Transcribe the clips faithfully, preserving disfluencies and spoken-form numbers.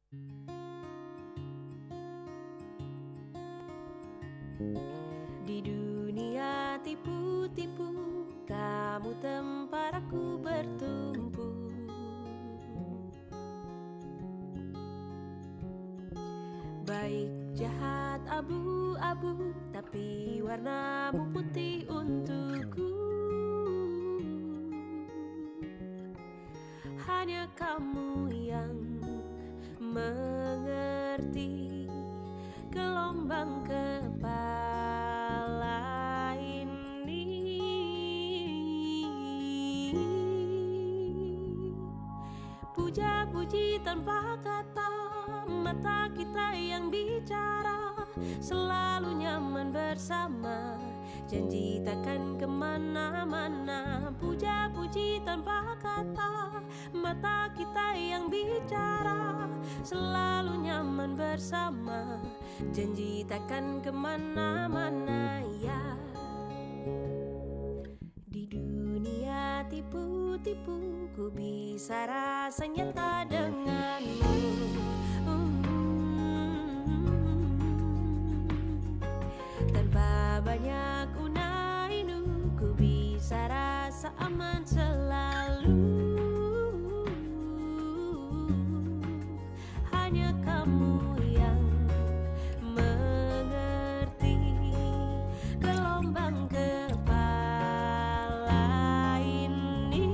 Di dunia tipu-tipu, kamu tempat aku bertumpu. Baik jahat abu-abu, tapi warnamu putih untukku. Hanya kamu yang mengerti gelombang kepala ini. Puja-puji tanpa kata, mata kita yang bicara, selalu nyaman bersama, janji takkan kemana-mana. Puja-puji tanpa kata, mata kita yang bicara, selalu nyaman bersama, janji takkan kemana-mana ya. Di dunia tipu-tipu, ku bisa rasa nyata denganmu. Tanpa banyak unai-unu, ku bisa rasa aman selalu. Hanya kamu yang mengerti gelombang kepala ini.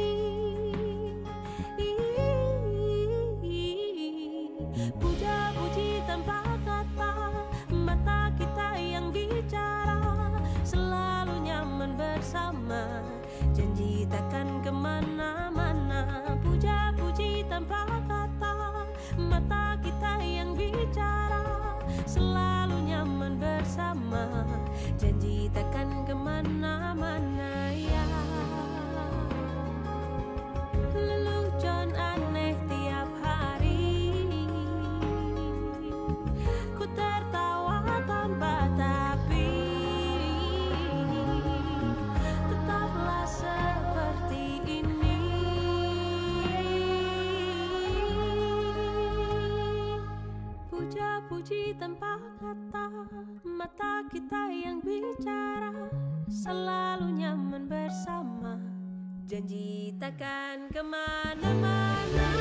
Puja-puji tanpa kata, mata kita yang bicara, selalu nyaman bersama, janji takkan kemana-mana. Puja-puji tanpa kata, mata kita yang bicara, selalu nyaman bersama, janji takkan kemana-mana ya. Lelucon aneh tiap hari, ku tertawa tanpa tapi, tetaplah seperti ini. Puja-puji tanpa kata, mata kita yang bicara, selalu nyaman bersama, janji takkan kemana-mana.